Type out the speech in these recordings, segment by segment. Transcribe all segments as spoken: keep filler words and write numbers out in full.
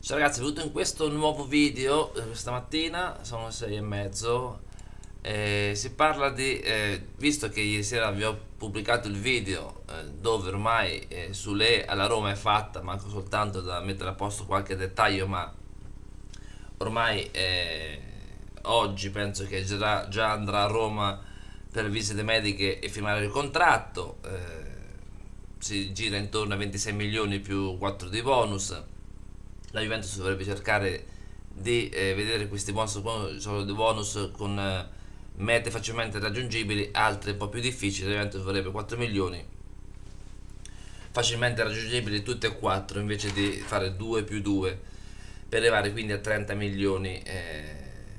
Ciao ragazzi, benvenuti in questo nuovo video. eh, Questa mattina sono le sei e mezzo. Eh, si parla di, eh, visto che ieri sera vi ho pubblicato il video eh, dove ormai eh, Sule alla Roma è fatta, manca soltanto da mettere a posto qualche dettaglio, ma ormai eh, oggi penso che già, già andrà a Roma per visite mediche e firmare il contratto. Eh, si gira intorno a ventisei milioni più quattro di bonus. La Juventus dovrebbe cercare di eh, vedere questi bonus, bonus con eh, mete facilmente raggiungibili, altre un po' più difficili. La Juventus vorrebbe quattro milioni facilmente raggiungibili tutte e quattro, invece di fare due più due, per arrivare quindi a trenta milioni. eh,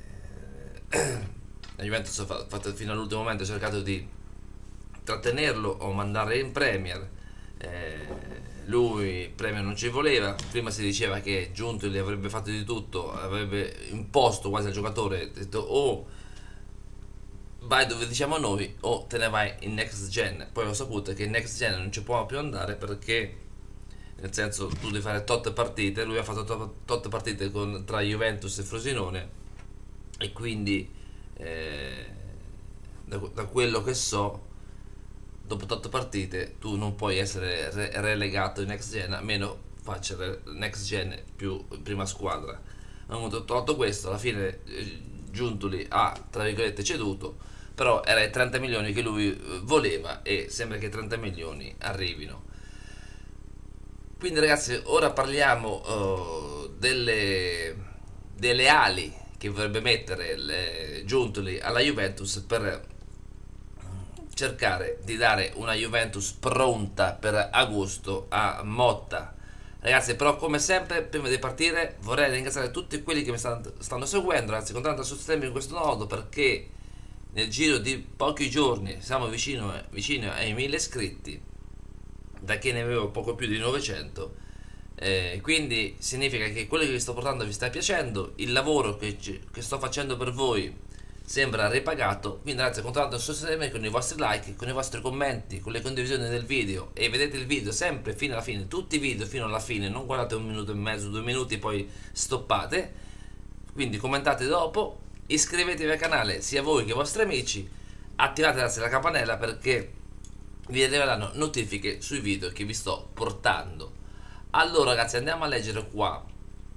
la Juventus ha fatto fino all'ultimo momento, ha cercato di trattenerlo o mandare in Premier. eh, lui Premier non ci voleva. Prima si diceva che Giuntoli avrebbe fatto di tutto, avrebbe imposto quasi al giocatore, detto o vai dove diciamo noi o te ne vai in next gen. Poi ho saputo che in next gen non ci può più andare, perché nel senso tu devi fare tot partite. Lui ha fatto tot, tot partite con, tra Juventus e Frosinone, e quindi eh, da, da quello che so, dopo otto partite tu non puoi essere re- relegato in next gen, a meno faccia next gen più prima squadra. Hanno fatto questo, alla fine eh, Giuntoli ha tra virgolette ceduto, però era i trenta milioni che lui eh, voleva, e sembra che i trenta milioni arrivino. Quindi ragazzi, ora parliamo uh, delle, delle ali che vorrebbe mettere le, Giuntoli alla Juventus, per cercare di dare una Juventus pronta per agosto a Motta. Ragazzi, però come sempre, prima di partire vorrei ringraziare tutti quelli che mi stanno, stanno seguendo, ragazzi, continuate a sostenermi in questo modo, perché nel giro di pochi giorni siamo vicino, vicino ai mille iscritti, da che ne avevo poco più di novecento. Eh, quindi significa che quello che vi sto portando vi sta piacendo, il lavoro che, che sto facendo per voi sembra ripagato. Quindi ragazzi, continuate a sostenermi con i vostri like, con i vostri commenti, con le condivisioni del video, e vedete il video sempre fino alla fine, tutti i video fino alla fine, non guardate un minuto e mezzo, due minuti poi stoppate. Quindi commentate dopo, iscrivetevi al canale sia voi che i vostri amici, attivate la campanella perché vi arriveranno notifiche sui video che vi sto portando. Allora ragazzi, andiamo a leggere qua.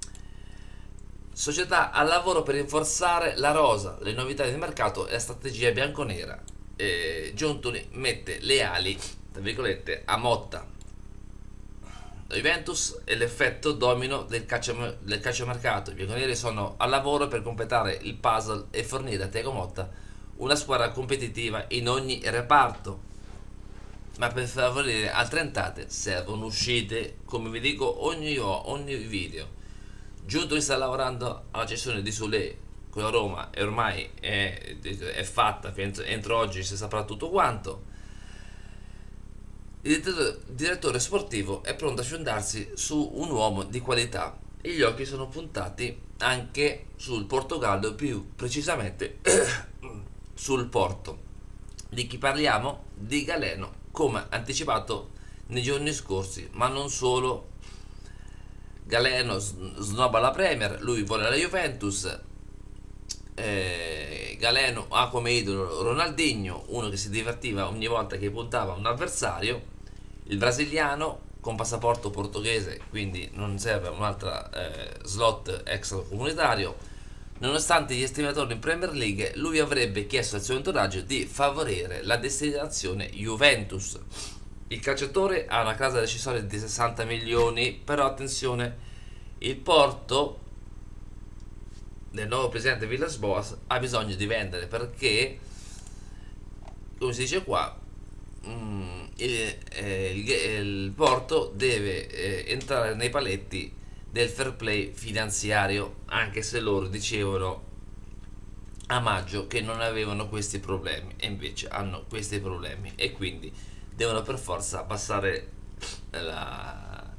Società al lavoro per rinforzare la rosa, le novità di mercato e la strategia bianconera. eh, Giuntoli mette le ali, tra virgolette, a Motta. La Juventus è l'effetto domino del, calcio, del calciomercato. I bianconeri sono al lavoro per completare il puzzle e fornire a Thiago Motta una squadra competitiva in ogni reparto. Ma per favorire altre entrate servono uscite, come vi dico ogni, ogni video. Giuntoli sta lavorando alla cessione di Sule con la Roma, e ormai è, è fatta, entro, entro oggi si saprà tutto quanto. Il direttore, direttore sportivo è pronto a fiondarsi su un uomo di qualità, e gli occhi sono puntati anche sul Portogallo, più precisamente sul Porto. Di chi parliamo? Di Galeno, come anticipato nei giorni scorsi, ma non solo. Galeno snobba la Premier, lui vuole la Juventus. eh, Galeno ha come idolo Ronaldinho, uno che si divertiva ogni volta che puntava un avversario. Il brasiliano con passaporto portoghese, quindi non serve un'altra eh, slot extracomunitario. Nonostante gli estimatori in Premier League, lui avrebbe chiesto al suo entourage di favorire la destinazione Juventus. Il calciatore ha una clausola decisoria di sessanta milioni, però attenzione, il Porto del nuovo presidente Villas-Boas ha bisogno di vendere, perché, come si dice qua, mm, il, eh, il, il Porto deve eh, entrare nei paletti del fair play finanziario, anche se loro dicevano a maggio che non avevano questi problemi, e invece hanno questi problemi, e quindi devono per forza abbassare la,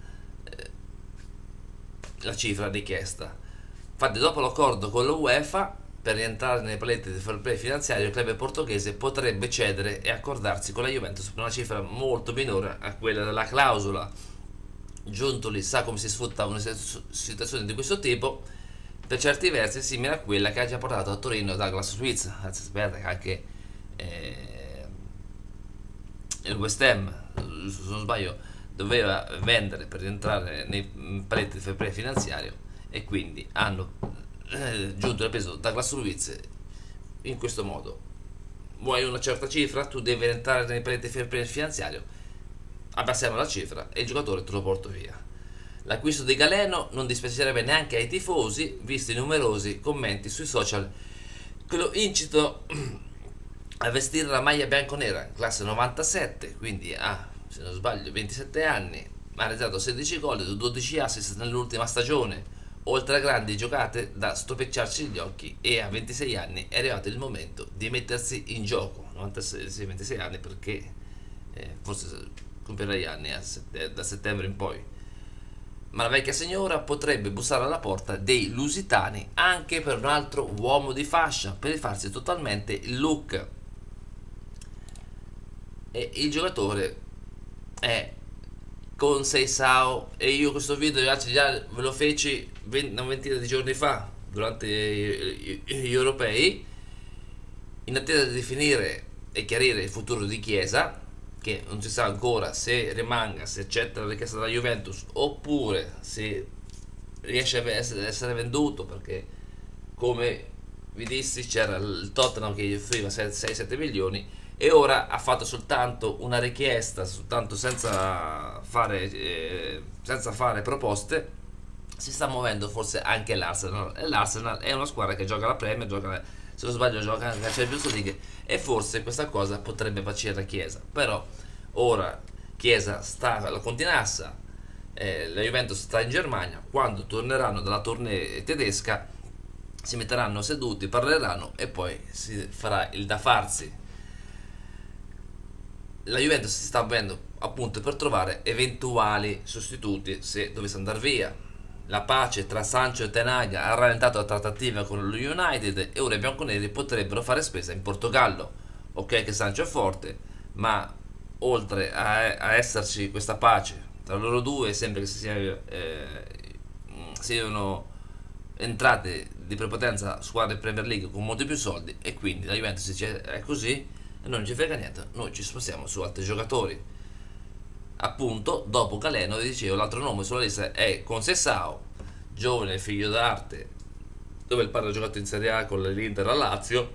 la cifra richiesta. Infatti, dopo l'accordo con l'UEFA per rientrare nei paletti del fair play finanziario, il club portoghese potrebbe cedere e accordarsi con la Juventus per una cifra molto minore a quella della clausola. Giuntoli sa come si sfrutta una situazione di questo tipo, per certi versi simile a quella che ha già portato a Torino Douglas Luiz. Anzi, aspetta, che anche eh, il West Ham, se non sbaglio, doveva vendere per entrare nei paletti di fair play finanziario, e quindi hanno eh, giunto e preso Douglas Luiz in questo modo. Vuoi una certa cifra, tu devi entrare nei paletti di fair play finanziario, abbassiamo la cifra e il giocatore te lo porto via. L'acquisto di Galeno non dispiacerebbe neanche ai tifosi, visti i numerosi commenti sui social che lo incito a vestire la maglia bianconera, classe novantasette, quindi ha, se non sbaglio, ventisette anni, ha realizzato sedici gol e dodici assist nell'ultima stagione, oltre a grandi giocate da stropicciarci gli occhi, e a ventisei anni è arrivato il momento di mettersi in gioco. novantasei, sì, ventisei anni, perché eh, forse compierà gli anni a sette, da settembre in poi. Ma la vecchia signora potrebbe bussare alla porta dei lusitani anche per un altro uomo di fascia, per rifarsi totalmente il look. E il giocatore è Conceição, e io questo video ragazzi già ve lo feci una ventina di giorni fa durante gli europei, in attesa di definire e chiarire il futuro di Chiesa, che non si sa ancora se rimanga, se accetta la richiesta della Juventus oppure se riesce a essere venduto, perché come vi dissi c'era il Tottenham che gli offriva sei sette milioni, e ora ha fatto soltanto una richiesta, soltanto senza fare eh, senza fare proposte. Si sta muovendo forse anche l'Arsenal, e l'Arsenal è una squadra che gioca la Premier, gioca, se non sbaglio gioca anche la Champions League, e forse questa cosa potrebbe piacere a Chiesa. Però ora Chiesa sta alla Continassa, eh, la Juventus sta in Germania, quando torneranno dalla tournée tedesca si metteranno seduti, parleranno e poi si farà il da farsi. La Juventus si sta muovendo appunto per trovare eventuali sostituti se dovesse andare via. La pace tra Sancho e Ten Hag ha rallentato la trattativa con lo United, e ora i bianconeri potrebbero fare spesa in Portogallo. Ok che Sancho è forte, ma oltre a, a esserci questa pace tra loro due, sembra che si sia, eh, siano entrate di prepotenza squadre Premier League con molti più soldi, e quindi la Juventus dice è così e non ci frega niente, noi ci spostiamo su altri giocatori. Appunto, dopo Galeno, vi dicevo, l'altro nome sulla lista è Conceição, giovane figlio d'arte, dove il padre ha giocato in Serie A con l'Inter a Lazio.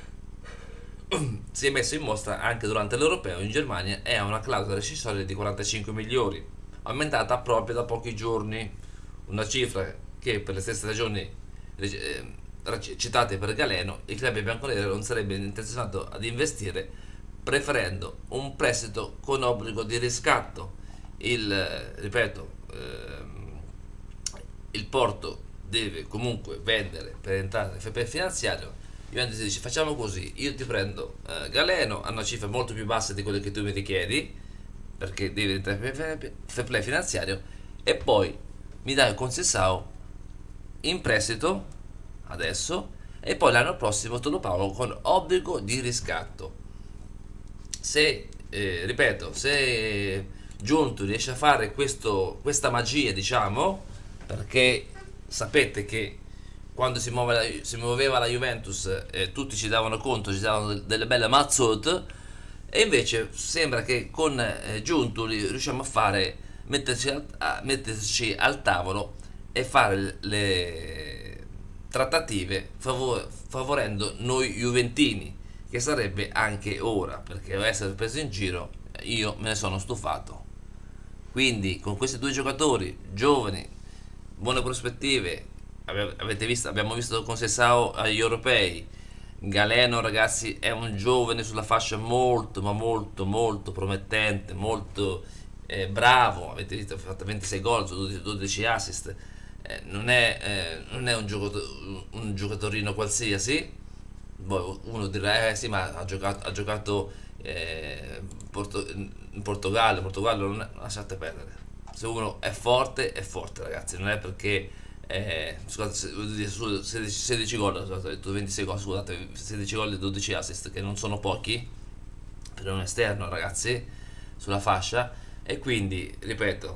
Si è messo in mostra anche durante l'Europeo in Germania e ha una clausola rescissoria di quarantacinque milioni, aumentata proprio da pochi giorni, una cifra che per le stesse ragioni eh, citate per Galeno il club bianconero non sarebbe intenzionato ad investire, preferendo un prestito con obbligo di riscatto. Il, ripeto, ehm, il Porto deve comunque vendere per entrare nel fair play finanziario. Juventus dice facciamo così, io ti prendo eh, Galeno a una cifra molto più bassa di quelle che tu mi richiedi, perché devi entrare nel fair play finanziario, e poi mi dai il Conceição in prestito adesso, e poi l'anno prossimo te lo pago con obbligo di riscatto. Se eh, ripeto, se Giunto riesce a fare questo, questa magia, diciamo, perché sapete che quando si, muove la, si muoveva la Juventus eh, tutti ci davano conto, ci davano delle belle mazzotte, e invece sembra che con eh, Giunto riusciamo a fare metterci al, a metterci al tavolo e fare le trattative favor, favorendo noi juventini, che sarebbe anche ora, perché essere preso in giro io me ne sono stufato. Quindi con questi due giocatori giovani, buone prospettive, avete visto, abbiamo visto Conceição agli europei. Galeno, ragazzi, è un giovane sulla fascia molto ma molto molto promettente, molto eh, bravo. Avete visto, ha fatto ventisei gol su dodici assist. Eh, non, è, eh, non è un, giocato, un giocatorino qualsiasi. Poi uno dirà eh sì, ma ha giocato, ha giocato eh, Porto, in Portogallo. Portogallo non è, lasciate perdere. Se uno è forte è forte, ragazzi, non è perché eh, scusate, sedici, sedici gol, scusate, ho detto ventisei gol, scusate, sedici gol e dodici assist, che non sono pochi per un esterno, ragazzi, sulla fascia. E quindi ripeto,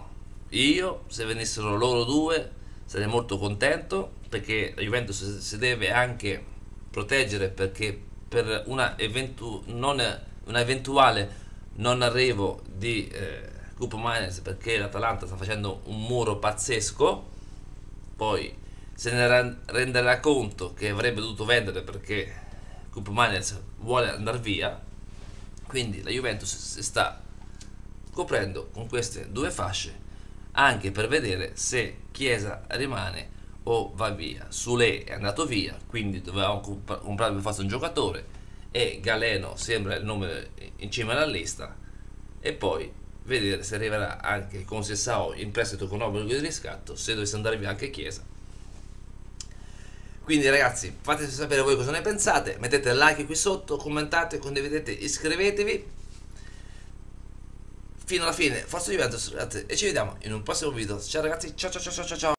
io, se venissero loro due, sarei molto contento, perché la Juventus si deve anche proteggere, perché per una, eventu- non, una eventuale non arrivo di eh, Gruppo Miners, perché l'Atalanta sta facendo un muro pazzesco, poi se ne renderà conto che avrebbe dovuto vendere perché Gruppo Miners vuole andare via, quindi la Juventus si sta coprendo con queste due fasce anche per vedere se Chiesa rimane o va via. Sule è andato via, quindi dovevamo comp- comprare per forza un giocatore, e Galeno sembra il nome in cima alla lista, e poi vedere se arriverà anche con Sessao in prestito con obbligo di riscatto, se dovesse andare via anche Chiesa. Quindi ragazzi, fateci sapere voi cosa ne pensate, mettete like qui sotto, commentate, condividete, iscrivetevi. Fino alla fine, forza Juventus, ragazzi, e ci vediamo in un prossimo video. Ciao ragazzi, ciao ciao ciao ciao ciao.